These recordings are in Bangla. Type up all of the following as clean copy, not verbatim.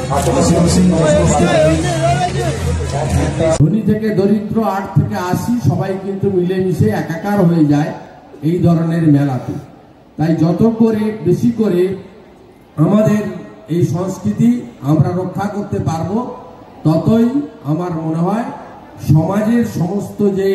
ধনী থেকে দরিদ্র 8 থেকে 80 সবাই কিন্তু মিলেমিশে একাকার হয়ে যায় এই ধরনের মেলাতে। তাই যত করে বেশি করে আমাদের এই সংস্কৃতি আমরা রক্ষা করতে পারবো, ততই আমার মনে হয় সমাজের সমস্ত যে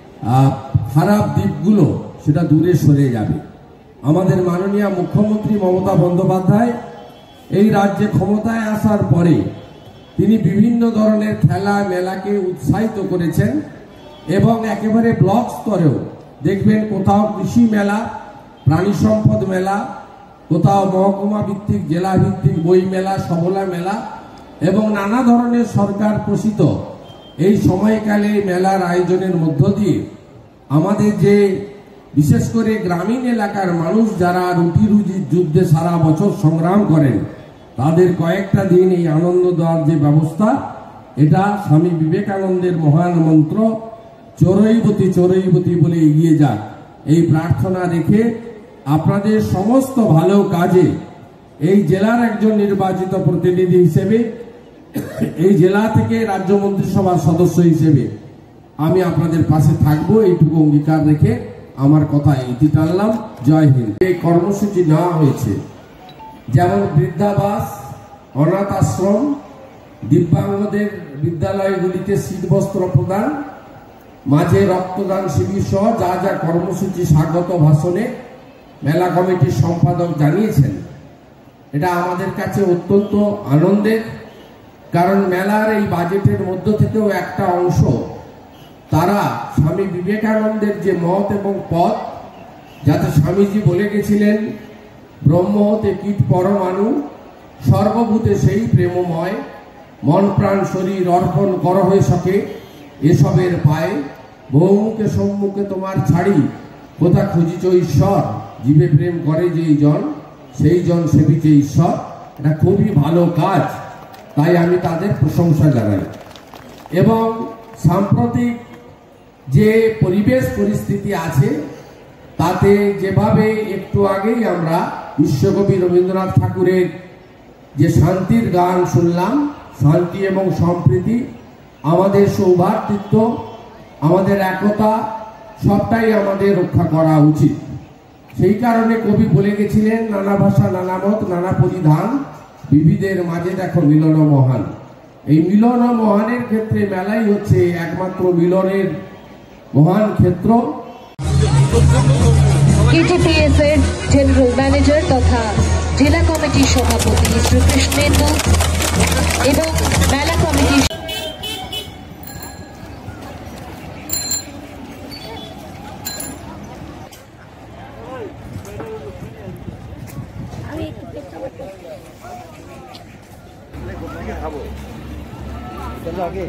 খারাপ দিকগুলো সেটা দূরে সরে যাবে। আমাদের মাননীয় মুখ্যমন্ত্রী মমতা বন্দ্যোপাধ্যায় এই রাজ্যে ক্ষমতায় আসার পরে তিনি বিভিন্ন ধরনের খেলা মেলাকে উৎসাহিত করেছেন এবং একেবারে ব্লক স্তরেও দেখবেন কোথাও কৃষি মেলা, প্রাণী সম্পদ মেলা, কোথাও মহকুমা ভিত্তিক জেলা ভিত্তিক বই মেলা, সবলা মেলা এবং নানা ধরনের সরকার পোষিত এই সময়কালে মেলার আয়োজনের মধ্য দিয়ে আমাদের যে বিশেষ করে গ্রামীণ এলাকার মানুষ যারা রুটি রুজির যুদ্ধে সারা বছর সংগ্রাম করেন, তাদের কয়েকটা দিন এই আনন্দ দেওয়ার যে ব্যবস্থা, এটা স্বামী বিবেকানন্দের মহান মন্ত্র চরৈবতী চরৈবতী বলে এগিয়ে যাক, এই প্রার্থনা রেখে আপনাদের সমস্ত ভালো কাজে এই জেলার একজন নির্বাচিত প্রতিনিধি হিসেবে, এই জেলা থেকে রাজ্য মন্ত্রিসভার সদস্য হিসেবে আমি আপনাদের পাশে থাকবো, এইটুকু অঙ্গীকার রেখে আমার কথা ইতি টানলাম। জয় হিন্দ। এই কর্মসূচি নেওয়া হয়েছে যেমন বৃদ্ধাবাস, অনাথ আশ্রম, দিব্যাঙ্গদের বিদ্যালয়গুলিতে শীতবস্ত্র প্রদান, মাঝে রক্তদান শিবির সহ যা যা কর্মসূচি স্বাগত ভাষণে মেলা কমিটির সম্পাদক জানিয়েছেন, এটা আমাদের কাছে অত্যন্ত আনন্দের। কারণ মেলার এই বাজেটের মধ্য থেকেও একটা অংশ তারা স্বামী বিবেকানন্দের যে মত এবং পথ, যাতে স্বামীজি বলে গেছিলেন ব্রহ্ম হতে কীট পরমাণু, সর্বভূতে সেই প্রেমময়, মন প্রাণ শরীর অর্পণ কর হয়ে সকে এসবের পায়ে, বহুমুখে সম্মুখে তোমার ছাড়ি কোথা খুঁজিছ ঈশ্বর, জীবে প্রেম করে যেই জন সেই জন সেবিছে ঈশ্বর। এটা খুবই ভালো কাজ, তাই আমি তাদের প্রশংসা জানাই। এবং সাম্প্রতিক যে পরিবেশ পরিস্থিতি আছে তাতে যেভাবে একটু আগেই আমরা বিশ্বকবি রবীন্দ্রনাথ ঠাকুরের যে শান্তির গান শুনলাম, শান্তি এবং সম্প্রীতি, আমাদের সৌভ্রাতৃত্ব, আমাদের একতা, সবটাই আমাদের রক্ষা করা উচিত। সেই কারণে কবি বলে গেছিলেন, নানা ভাষা নানা মত নানা পরিধান, বিবিধের মাঝে দেখো মিলন মহান। এই মিলন মহানের ক্ষেত্রে মেলাই হচ্ছে একমাত্র মিলনের মহান ক্ষেত্র। ইটিপিএস এর জেনারেল ম্যানেজার তথা জেলা কমিটির সভাপতি শ্রীকৃষ্ণেন্দু এবং মেলা কমিটি আগে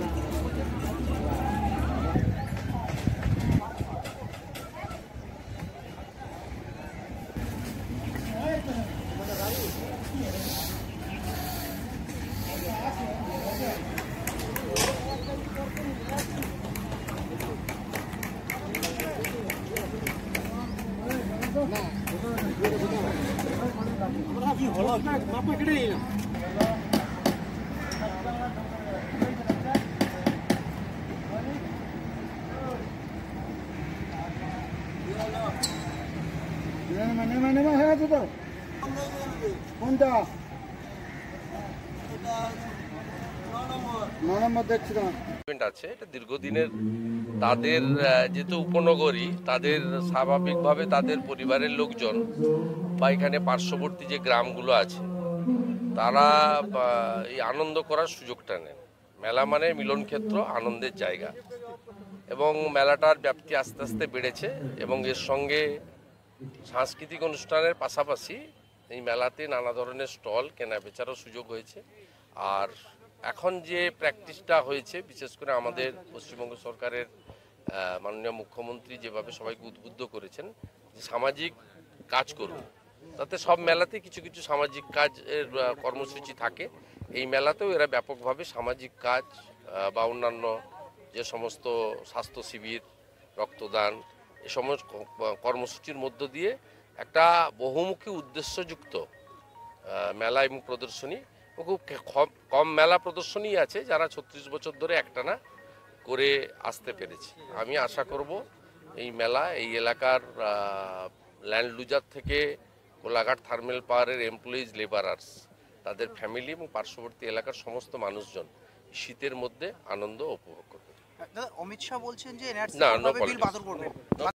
আছে। এটা দীর্ঘদিনের তাদের যেহেতু উপনগরী, তাদের স্বাভাবিকভাবে তাদের পরিবারের লোকজন বা এখানে পার্শ্ববর্তী যে গ্রামগুলো আছে তারা এই আনন্দ করার সুযোগটা নেন। মেলা মানে মিলন ক্ষেত্র, আনন্দের জায়গা, এবং মেলাটার ব্যাপ্তি আস্তে আস্তে বেড়েছে এবং এর সঙ্গে সাংস্কৃতিক অনুষ্ঠানের পাশাপাশি এই মেলাতে নানা ধরনের স্টল কেনা বেচারও সুযোগ হয়েছে। আর এখন যে প্র্যাকটিসটা হয়েছে, বিশেষ করে আমাদের পশ্চিমবঙ্গ সরকারের মাননীয় মুখ্যমন্ত্রী যেভাবে সবাইকে উদ্বুদ্ধ করেছেন যে সামাজিক কাজ করুন, তাতে সব মেলাতে কিছু কিছু সামাজিক কাজের কর্মসূচি থাকে। এই মেলাতেও এরা ব্যাপকভাবে সামাজিক কাজ বা অন্যান্য যে সমস্ত স্বাস্থ্য শিবির, রক্তদান, এ সমস্ত কর্মসূচির মধ্য দিয়ে একটা বহুমুখী উদ্দেশ্যযুক্ত মেলা এবং প্রদর্শনী খুব কম মেলা প্রদর্শনী আছে যারা 36 বছর ধরে একটানা করে আসতে পেরেছে। আমি আশা করব এই মেলা এই এলাকার ল্যান্ড লুজার থেকে কোলাঘাট থার্মাল পাওয়ারের এমপ্লয়িজ, লেবারার্স, তাদের ফ্যামিলি এবং পার্শ্ববর্তী এলাকার সমস্ত মানুষজন শীতের মধ্যে আনন্দ উপভোগ করবে। দাদা, অমিত শাহ বলছেন যে এনআরসি না, no বিল politics. বাতিল করবেন।